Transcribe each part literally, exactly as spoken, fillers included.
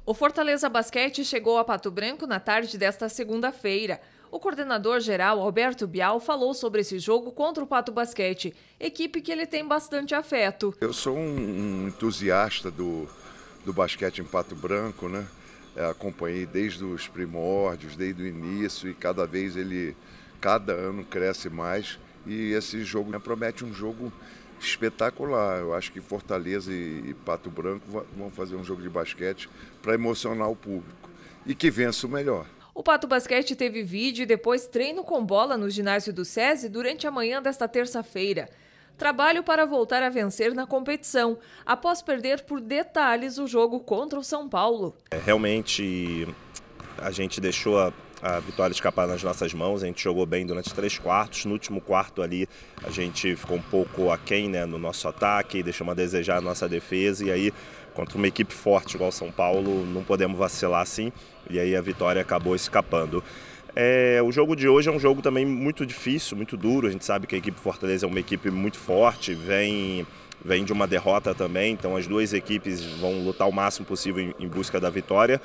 O Fortaleza Basquete chegou a Pato Branco na tarde desta segunda-feira. O coordenador-geral, Alberto Bial, falou sobre esse jogo contra o Pato Basquete, equipe que ele tem bastante afeto. Eu sou um entusiasta do, do basquete em Pato Branco, né? É, acompanhei desde os primórdios, desde o início, e cada vez ele, cada ano cresce mais. E esse jogo promete um jogo espetacular. Eu acho que Fortaleza e Pato Branco vão fazer um jogo de basquete para emocionar o público e que vença o melhor. O Pato Basquete teve vídeo e depois treino com bola no ginásio do SESI durante a manhã desta terça-feira. Trabalho para voltar a vencer na competição, após perder por detalhes o jogo contra o São Paulo. É, realmente a gente deixou a a vitória escapar nas nossas mãos. A gente jogou bem durante três quartos. No último quarto ali a gente ficou um pouco aquém, né, no nosso ataque, deixamos a desejar a nossa defesa, e aí contra uma equipe forte igual São Paulo não podemos vacilar assim, e aí a vitória acabou escapando. É, o jogo de hoje é um jogo também muito difícil, muito duro. A gente sabe que a equipe Fortaleza é uma equipe muito forte, vem, vem de uma derrota também, então as duas equipes vão lutar o máximo possível em, em busca da vitória.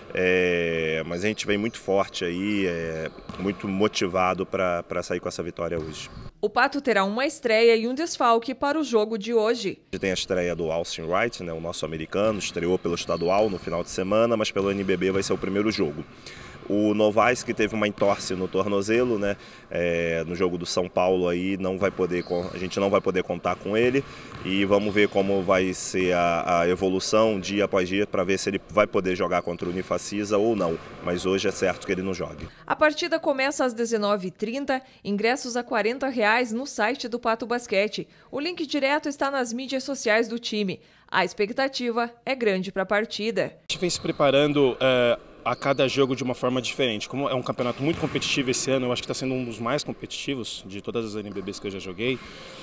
É, mas a gente vem muito forte aí, é, muito motivado para sair com essa vitória hoje. O Pato terá uma estreia e um desfalque para o jogo de hoje. A gente tem a estreia do Austin Wright, né, o nosso americano, estreou pelo estadual no final de semana, mas pelo N B B vai ser o primeiro jogo. O Novaes, que teve uma entorse no tornozelo, né, é, no jogo do São Paulo, aí não vai poder, a gente não vai poder contar com ele, e vamos ver como vai ser a, a evolução dia após dia para ver se ele vai poder jogar contra o Unifacisa ou não, mas hoje é certo que ele não jogue. A partida começa às dezenove e trinta, ingressos a quarenta reais no site do Pato Basquete. O link direto está nas mídias sociais do time. A expectativa é grande para a partida. A gente vem se preparando uh... a cada jogo de uma forma diferente. Como é um campeonato muito competitivo esse ano, eu acho que está sendo um dos mais competitivos de todas as N B Bs que eu já joguei.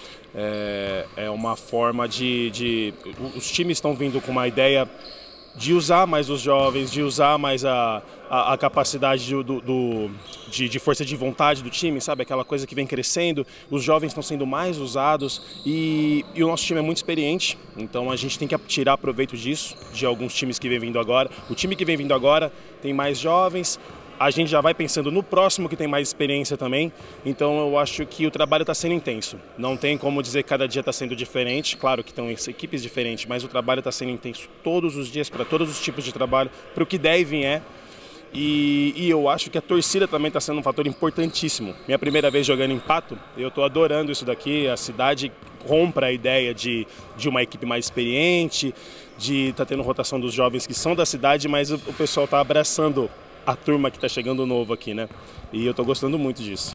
É, é uma forma de, de... Os times estão vindo com uma ideia de usar mais os jovens, de usar mais a, a, a capacidade de, do, do, de, de força de vontade do time, sabe? Aquela coisa que vem crescendo, os jovens estão sendo mais usados e, e o nosso time é muito experiente, então a gente tem que tirar proveito disso, de alguns times que vem vindo agora. O time que vem vindo agora tem mais jovens, a gente já vai pensando no próximo que tem mais experiência também, então eu acho que o trabalho está sendo intenso. Não tem como dizer que cada dia está sendo diferente, claro que estão equipes diferentes, mas o trabalho está sendo intenso todos os dias, para todos os tipos de trabalho, para o que der e vier. E, e eu acho que a torcida também está sendo um fator importantíssimo. Minha primeira vez jogando em Pato, eu estou adorando isso daqui, a cidade compra a ideia de, de uma equipe mais experiente, de estar tá tendo rotação dos jovens que são da cidade, mas o, o pessoal está abraçando a turma que está chegando novo aqui, né? E eu estou gostando muito disso.